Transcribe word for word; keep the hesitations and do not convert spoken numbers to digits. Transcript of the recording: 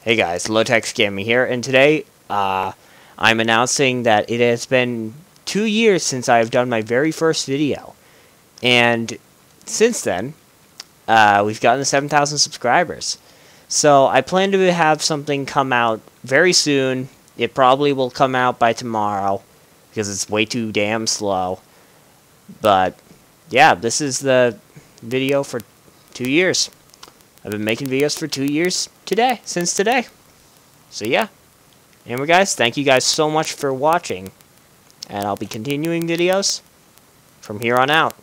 Hey guys, Lowtex Gaming here, and today uh, I'm announcing that it has been two years since I've done my very first video. And since then, uh, we've gotten seven thousand subscribers. So I plan to have something come out very soon. It probably will come out by tomorrow, because it's way too damn slow. But yeah, this is the video for two years. I've been making videos for two years today, since today. So yeah. Anyway guys, thank you guys so much for watching. And I'll be continuing videos from here on out.